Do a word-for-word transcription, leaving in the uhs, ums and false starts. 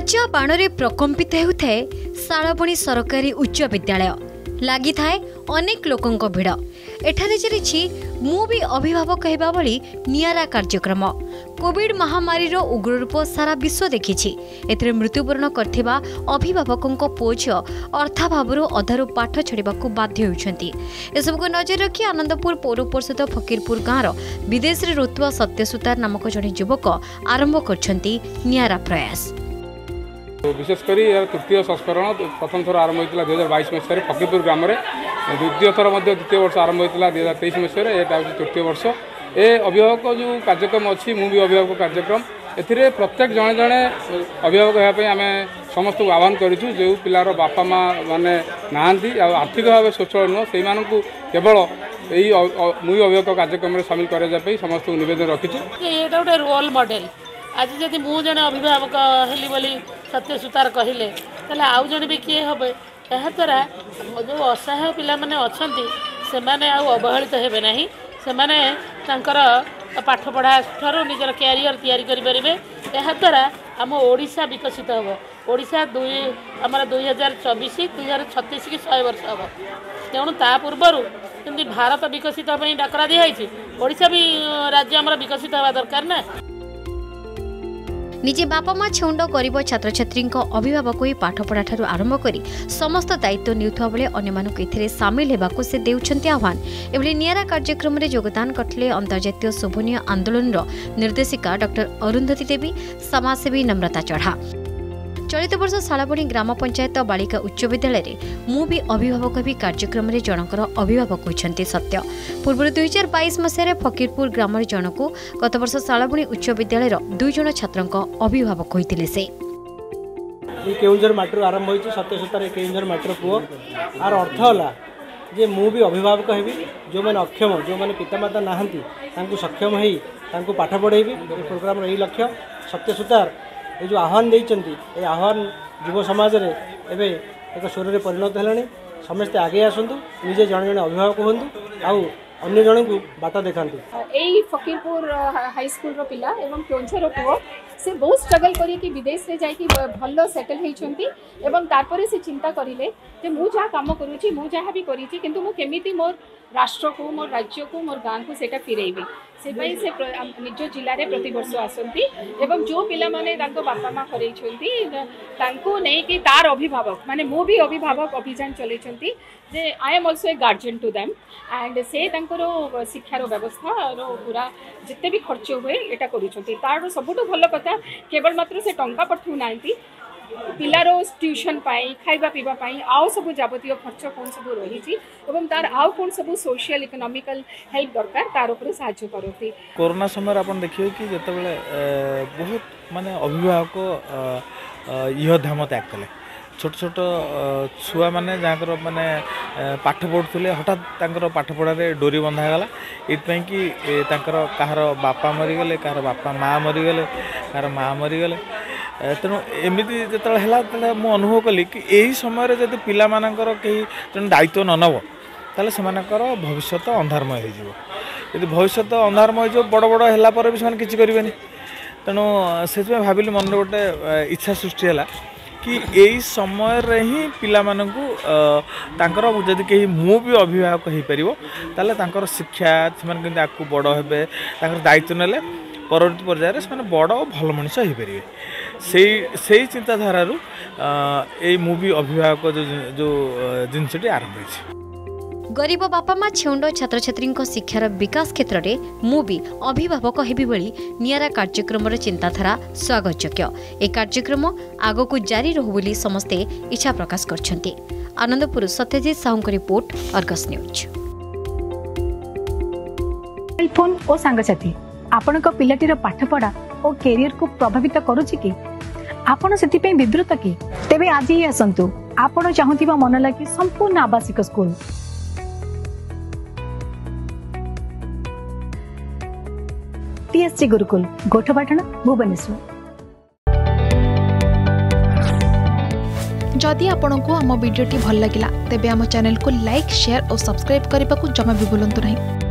बाजा बाणरे प्रकम्पित होउଥାଏ शाळाबणी सरकारी उच्च विद्यालय लगी थाए अनेक लोकों भिड़ एठारे चली मु भी अभिभावक कहवा भली नियारा कार्यक्रम कोविड महामारी रो उग्र रूप सारा विश्व देखी एथिरे मृत्युवरण करथिबा अभिभावकों पुओ झियो अर्थाभावरू अधारू पाठ छाड़ाकू बाध्य होउछंती एसबू नजर रखी आनंदपुर पौर परिषद फकीरपुर गाँवर विदेश में रोतुआ सत्यसुतार नामक जड़े युवक आरंभ करछंती नियारा प्रयास। विशेषकर यार तृतीय संस्करण प्रथम थर आरंभ होता दुई हजार बैश मसीह फकीरपुर ग्राम में द्वितीय थर द्वितीय वर्ष आरंभ होता दुई हजार तेईस मसीह यहाँ हूँ तृतीय वर्ष ए अभिभावक जो कार्यक्रम अच्छी मु भी अभिभावक कार्यक्रम ए प्रत्येक जड़े जड़े अभिभावक होगापी आम समस्त आह्वान करूँ जो पिलार बापा माँ मैंने नहांती आर्थिक भाव स्वच्छल नुह से केवल यही मुई अभिभावक कार्यक्रम में सामिल कराई समस्त नवेदन रखी गोटे रोल मॉडल आज जब मु जड़े अभिभावक हेली बोली सत्य सुतार कहले ताले आउ जड़े भी किए हे यह द्वारा जो असहाय पिला माने अछंती से माने आउ अवहेलित हेबे नहीं से माने तांकर पाठ पढ़ा ठारो निजर कैरियर तैयारी करि परिबे यह द्वारा आम ओडिशा विकसित होबो ओडिशा दुई हमर दुई हजार चौबीस दुई हजार छत्तीस की सौ वर्ष होबो तेणु ता पूर्वर जमी भारत विकसित होबे डाकरा दी है ओडिशा भी राज्य हमर विकसित होबा दरकार ना। निजे बापा माँ छेउंड गरीब छात्र छात्री अभिभावक ही पाठपढ़ा ठारू आरंभ कर समस्त दायित्व नेउथुवा बेले अन्यमानक एथिरे सामिल हेबाकू से देउछन्ती आह्वान। एभली नियारा कार्यक्रम में योगदान करथिले अंतर्जातीय शोभनीय आंदोलन निर्देशिका डॉक्टर अरुंधती देवी समाजसेवी नम्रता चढ़ा। चलित वर्ष शाळाबणी ग्राम पंचायत बालिका उच्च विद्यालय मु भी अभिभावक भी कार्यक्रम में जनकर अभिभावक होइछन्ती सत्य पूर्व दुई हजार बैश मसीह फकीरपुर ग्राम जनकू गत वर्ष शाळाबणी उच्च विद्यालय दुई जन छात्र अभिभावक होइतिले से केउंझर माटर आरंभ होइछ सत्यसुतार केउंझर माटर पुओ आर अर्थ होला जे मु भी अभिभावक हेबी जो माने अक्षम जो माने पितामाता नाहंती तांकु सक्षम हेई तांकु पाठ पढ़ेबी प्रोग्राम रही लक्ष्य सत्यसुतार ये जो आह्वान देइचंती ए आह्वान युव समाज रे एबे एक स्वर रे परिणत हेलानी समस्ते आगे आसंतु निजे जण जण अभिभावक होंतु आउ अन्य जण को बाटा देखांतु। एई फकीरपुर हाई स्कूल रो पिला एवं केउंझर पुओ से बहुत स्ट्रगल करी कि विदेश रे जाई कि भल्लो सेटल हेइचंती एवं तारपरे से चिंता करिले जे मु जा काम करूची मु जा भी करिची किंतु मु केमिति मोर राष्ट्र को मोर राज्य को मोर गाँ को सेटा फिरेइबी से भाई से निज जिले में प्रति वर्ष आसती एवं जो पिला माने तांको बापा माँ हरैछंती तांको नै कि तार अभिभावक माने मु भी अभिभावक अभियान चलैछंती जे I am also a guardian to them and से तांकर शिक्षार व्यवस्था रो पूरा जिते भी खर्च हुए एटा करूछंती तार सबुठु भल कथा केवल मात्र से टंका पठौ नांती पिलार ट्यूशन पाई खाइबा पीबा पाई आउ सब जाबतीय खर्च कौन सब रही एवं तार आउ कौन सब सोशल इकोनॉमिकल हेल्प दरकार तार ऊपर साहाय्य करती। कोरोना समय अपन देखिए कि जितेबाला बहुत माने अभिभावक यह ध्यान त्याग कले छोट छोट छुआ मैंने जहाँ माने पाठ पढ़ुले हठात पाठ पढ़ारे डोरी बंधागला ये कि कहार बापा मरीगले कहार बापा माँ मरीगले कहार माँ मरीगले तेणु एमती जो मु अनुभव कली कि यही समय जब पिला मानकर कहीं जन दायित्व न नब ताले सेमानकर भविष्य अंधारमय हो भविष्य अंधारमय हो बड़ बड़ है भी से किसी करेंगे तेणु से भाविली मन गोटे इच्छा सृष्टि है कि यही समय रे ही पिला मानकु तांकर जदि कहीं मु भी अभिभावक हो पारिबो ताले तांकर शिक्षा से आगू बड़ हेबे तांकर दायित्व नेले परवर्ती पर्यायर से बड़ भल मनीष हो पारे से चिंताधार यही मु भी अभिभावक जो जो जिनसटी आरंभ हो गरीब बापा माँ छेउंड छात्र छात्री शिक्षार विकास क्षेत्र में मु भी अभिभावक हेबी भली नियारा कार्यक्रम चिंताधारा स्वागतयोग्य ए कार्यक्रम आगो को जारी रहू बोली समस्ते इच्छा प्रकाश करछन्ती। Anandpur Satyajit Sahu report Argus news. Phone और सांगसाथी आपण पिलाटीर पाठपढ़ा और कैरियर को प्रभावित करुछि कि आपण सेति विद्रुत कि तेबे आज ही आसंतु आपण चाहुथिबा मन लागी संपूर्ण आवासिक स्कूल टीएससी गुरुकुल गोठपाटना भुवनेश्वर। जदि आपंक आम भिडी भल लगा तेब आम चैनल को लाइक शेयर और सब्सक्राइब करने को जमा भी भूलु नहीं।